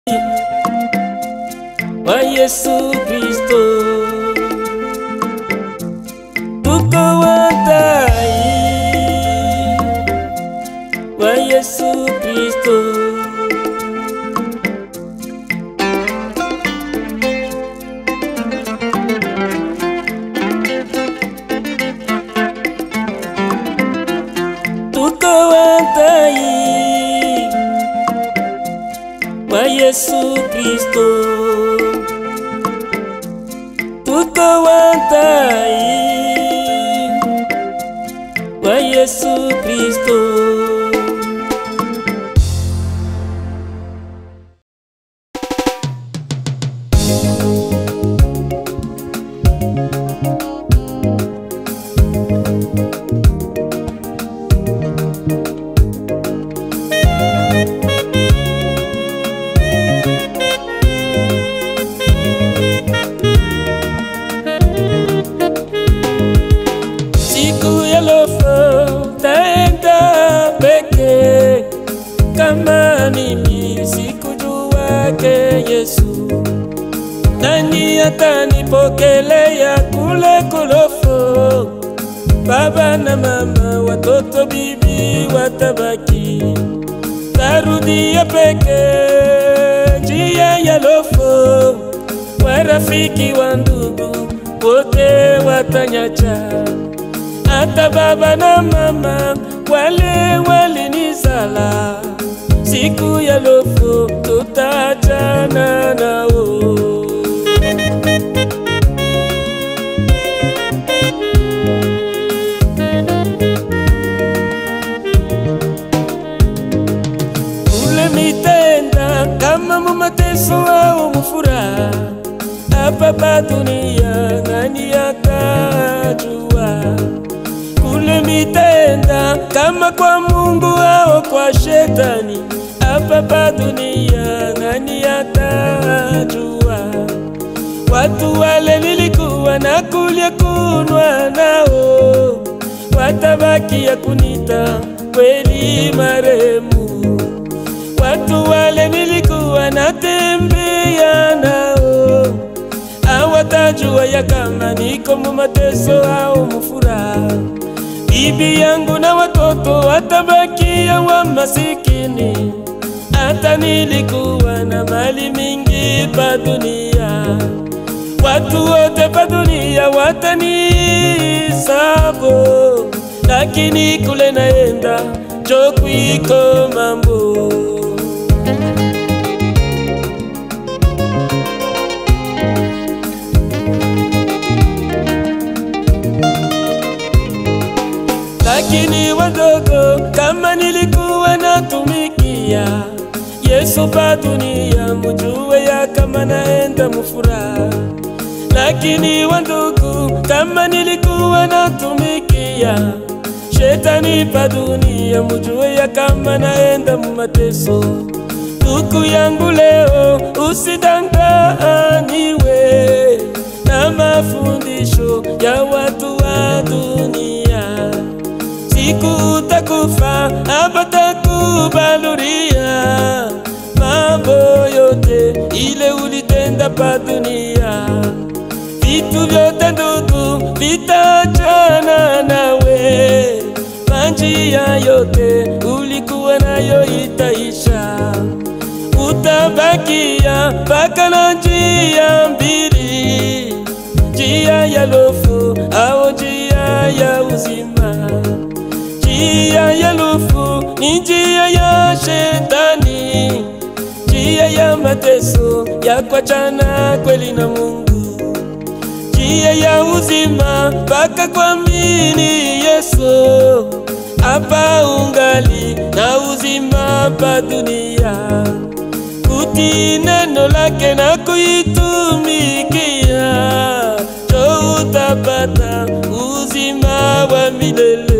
wa Yesu Kristo, tuko watai wa Yesu Kristo. Tuko watai wa Yesu Kristo, tuko watai wa Yesu Kristo. Siku ya lofa taenda peke, kama mimi sikujua ke Yesu, nani atanipokelea kule kulofo? Baba na mama, watoto, bibi watabaki, tarudia peke njia ya lofo. Warafiki wa ndugu wote watanyacha, hata baba na mama wale walinizala. Siku ya lofo tutaachana nao. Ule mitenda kama mumateso au mufura, hapa pa dunia nani atajua? Kule mitenda kama kwa Mungu au kwa shetani, hapa pa dunia nani atajua? Watu wale nilikuwa na kulia kunwa nao, watabaki ya kunita kweli maremu. Watu wale nilikuwa natembea nao, hawatajua ya kama niko mumateso au mufuraha. Bibi yangu na watoto watabakia wa masikini, hata nilikuwa na mali mingi pa dunia. Watu wote pa dunia watanisabu, lakini kule naenda jo kwiko mambo. Lakini wadogo, kama nilikuwa natumikia Yesu pa dunia, mujue ya kama naenda mufuraha. Lakini wandugu, kama nilikuwa natumikia shetani pa dunia, mujue ya kama naenda mumateso. Ndugu yangu leo, usidanganiwe na mafundisho ya watu wa dunia. Siku utakufa, hapatakubaluria mambo yote ile ulitenda pa dunia. Vitu vyote ndugu vitachana nawe, manjia yote ulikuwa nayo itaisha. Utabakia mpaka na njia mbili, njia ya lofu au njia ya uzima. Njia ya lofu ni njia ya shetani, njia ya mateso ya kuachana kweli na Mungu. Njia ya uzima mpaka kuamini Yesu, hapa ungali na uzima pa dunia. Kuti neno lake na kuitumikia, jo utapata uzima wa milele.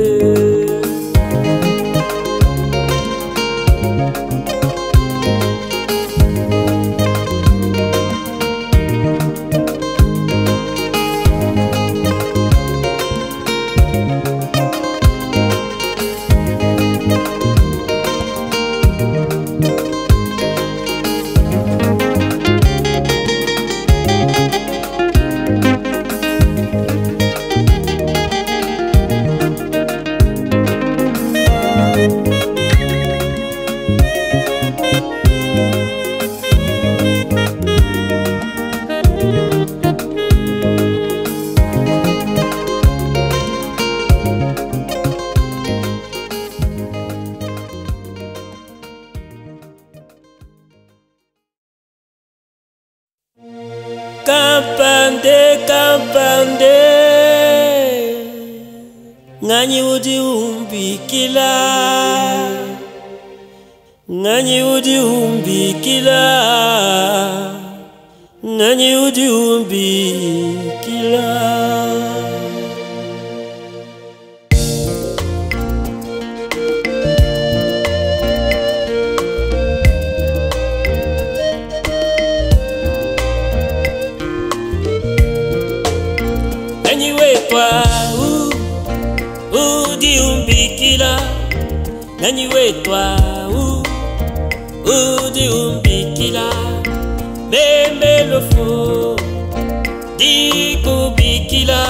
kampande kampande ngani udi umbikila ngani udi umbikila ngani udi umbikila ngani wetwa udi umbikila ngani wetwa udi umbikila memelofo di kubikila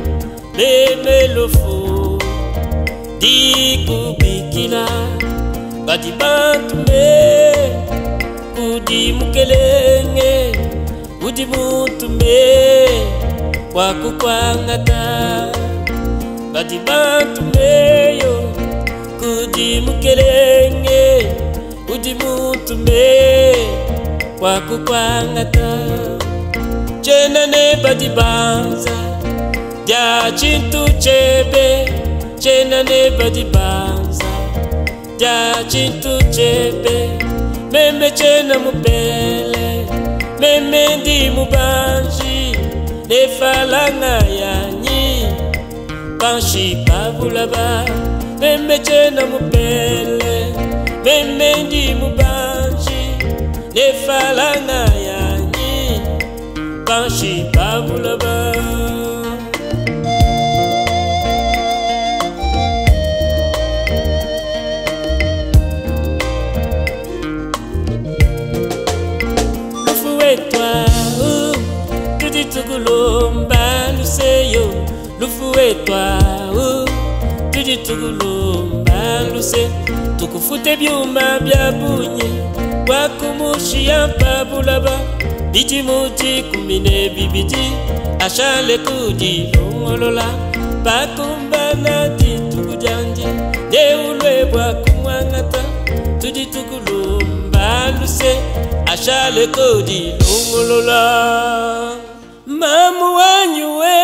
memelofo di kubikila badi bantu me udi mukelenge udi muntu me wakukwangata badi bantu meyo kudi mukelenge udi muntu me wakukwangata chena ne badi banza dia chintu chebe chena ne badi banza dia chintu chebe meme chena mupele meme ndi mubanji ne falanga yanyi panshi pavulaba meme chena mupele meme ndi mubanji ne falanga yanyi panshi pavulaba lufu wetwa tudi tukulomba luseyo lufu wetwa tudi tukulomba luse tukufute byuma bya bunye wakumushia pabulaba biti muti kumine bibiti ashale kudi longolola bakumbana titukujanje deulwe bwakumwangata tudi tukulomba luse ashale kudi longolola mamu wanyuwe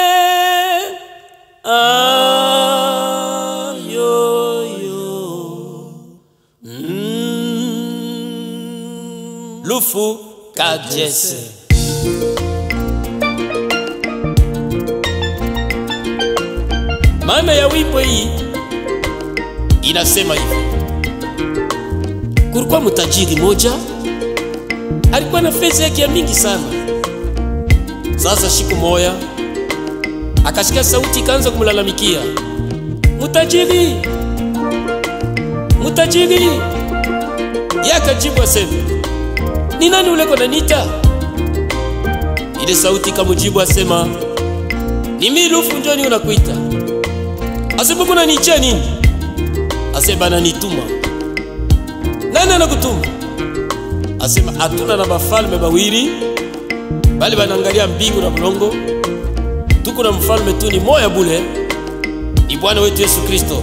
Lufu Kajese. Maana ya wimbo hii inasema hivi: kulikuwa mtajiri moja alikuwa na fedha yake mingi sana. Sasa siku moja akasikia sauti ikaanza kumlalamikia, mtajiri, mtajiri. Yakajibu asema, ni nani ule kona nita? Ile sauti kamujibu asema, ni mimi Lufu njoni unakuita. Asema kuna nicha nini? Asema ananituma. Nani anakutuma? Asema hatuna na bafalme bawili bali banangalia mbingu na bulongo. Tuko na mfalme tu ni moya bule, ni Bwana wetu Yesu Kristo.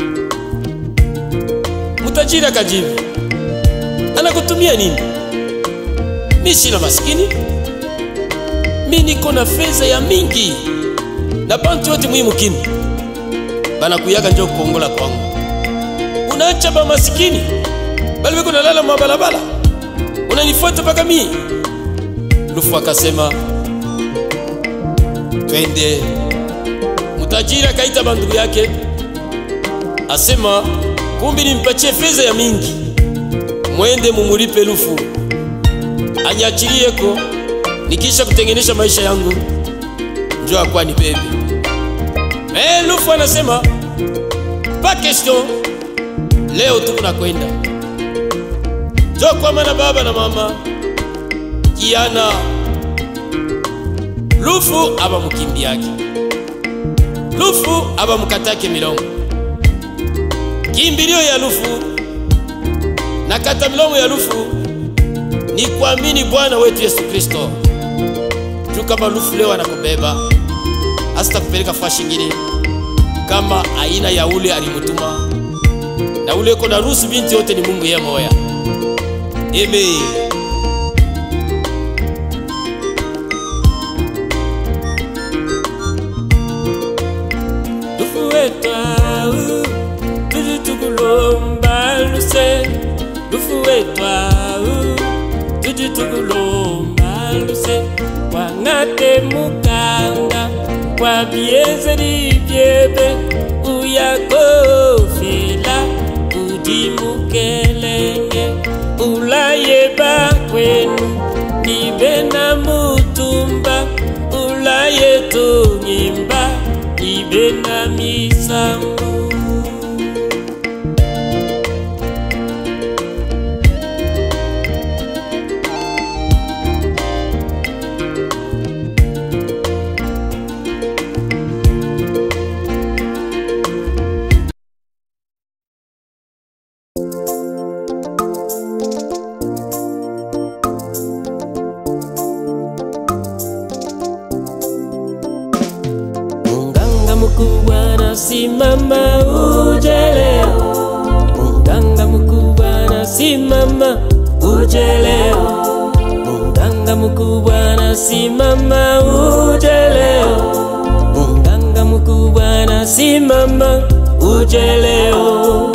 Mtajiri akajibu, anakutumia nini? Mimi sina maskini, mimi niko na fedha ya mingi na bantu wote muhimu kini bana kuyaga njoo kuongola kwangu. Unaacha ba maskini bali weko nalala mabalabala, unanifuata paka mimi. Lufu akasema twende. Mtajiri akaita bandugu yake asema, kumbi nimpatie fedha ya mingi, mwende mumulipe Lufu anyachilieko, nikisha kutengenesha maisha yangu njoo akwa ni bebe. Lufu anasema pa question, leo tuko na kwenda. Njoo kwa mana baba na mama kiana. Lufu aba mukimbi yake, Lufu aba mukatake milongo. Kimbilio ya Lufu na kata milongo ya Lufu ni kuamini Bwana wetu Yesu Kristo. Kama Lufu leo anakubeba, hasta kupeleka fashi ngine kama aina ya ule alimutuma, na ule kona ruhusu binti yote ni Mungu yeye moya. Amen. luse lufuetwa tujitukulomba luse wangate mukanga kwa biezeri byebe uyakofela udimukelenge ulayeba kwenu nibe na mutumba ulaye tonyimba nibe na misangu. Mukubwa simama ujeleo, munganga mukubwa simama ujeleo, munganga mukubwa simama ujeleo, munganga mukubwa simama ujeleo.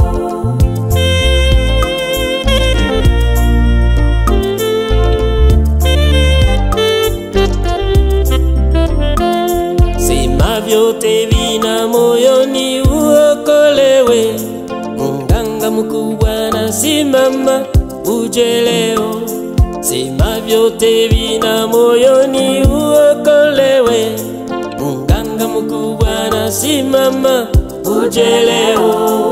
Vyote vina moyoni uokolewe, munganga mkubwa na simama ujeleo. Sema vyote vina moyoni uokolewe, munganga mkubwa na simama ujeleo.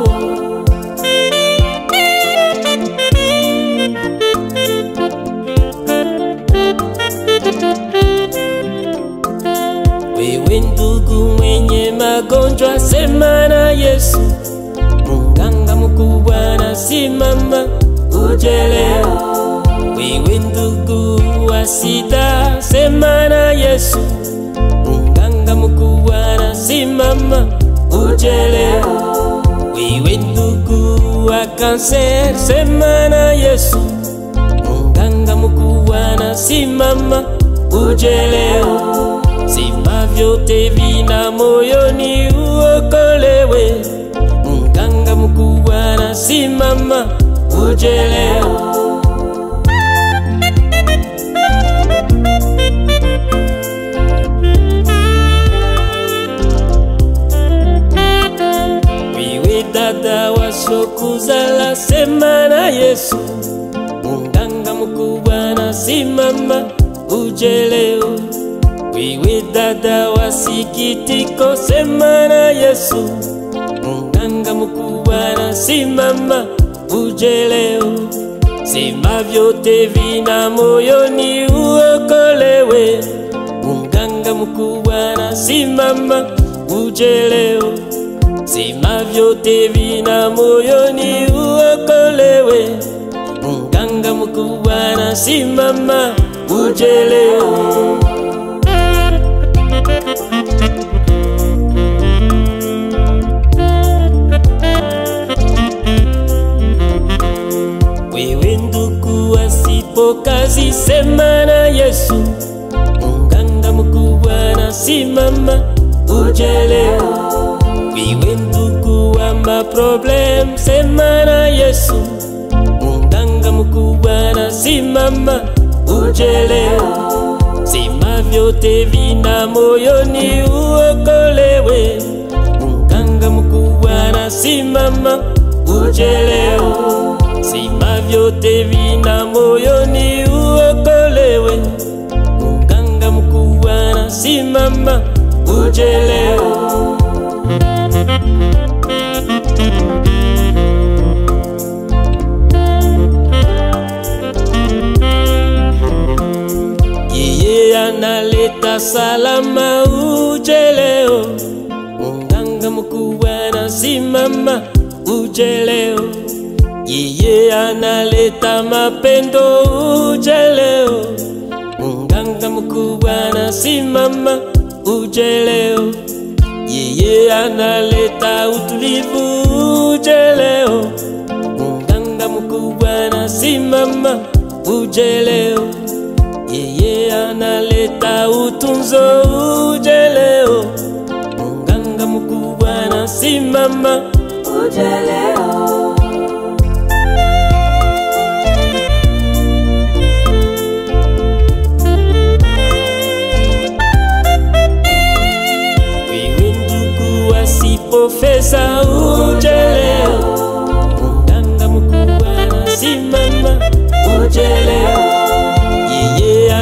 Wewe ndugu mwenye magonjwa sema na Yesu, munganga mkubwa na simama ujeleo. Wewe ndugu wa sida sema na Yesu, munganga mkubwa na simama ujeleo. Wewe ndugu wa kanser sema na Yesu, munganga mkubwa na simama ujeleo. Sema vyote vina moyoni uokolewe, munganga mkubwa na simama ujeleo. Wewe dada wasokuzala sema na Yesu, munganga mkubwa na simama ujeleo. Wewe dada wasikitiko sema na Yesu, munganga mkubwa na simama ujeleo. Sema vyote vina moyoni uokolewe, munganga mkubwa na simama ujeleo. Sema vyote vina moyoni uokolewe, munganga mkubwa na simama ujeleo. Wewe ndugu wasipo kazi sema na Yesu, munganga mkubwa na simama ujeleo. Wewe ndugu wa maproblem sema na Yesu, munganga mkubwa na simama ujeleo. Sema vyote vina moyoni uokolewe, munganga mkubwa na simama ujeleo. Sema vyote vina moyoni uokolewe, munganga mkubwa na simama ujeleo. Yeye analeta salama ujeleo, munganga mkubwa na simama ujeleo. Yeye analeta mapendo ujeleo, munganga mkubwa na simama ujeleo. Yeye analeta utulivu ujeleo, munganga mkubwa na simama ujeleo. Yeye analeta utunzo ujeleo, munganga mkubwa na simama ujeleo.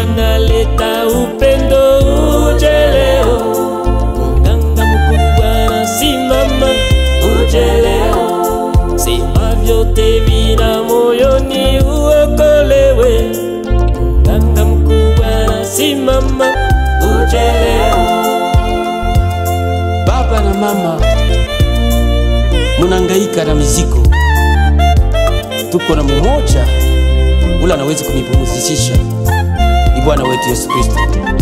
analeta upendo, uje leo. Mganga mkubwa simama, uje leo. Sema vyote vina moyoni uokolewe. Mganga mkubwa simama, uje leo. Baba na mama munangaika na mizigo, tuko na mmoja ule anaweza kunipumzisha, ni Bwana wetu Yesu Kristo.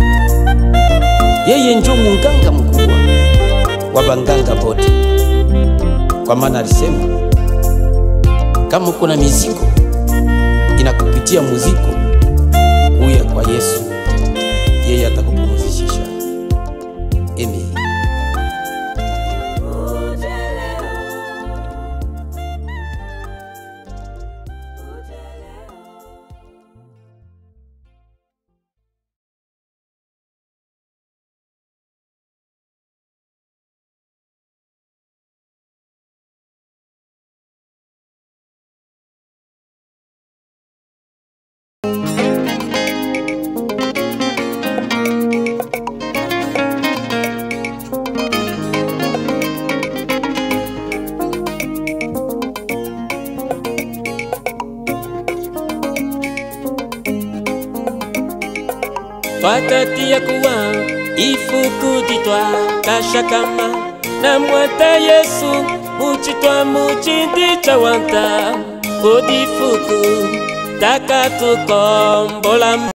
Yeye ndio mganga mkubwa wa banganga bote, kwa maana alisema kama uko na mizigo inakupitia muziko, uya kwa Yesu, yeye atakupumzisha. Amen. Watati ya kuwa ifukuditwa kashakama na mwata Yesu muchitwa muchindi chawanta kodifuku takatukombola.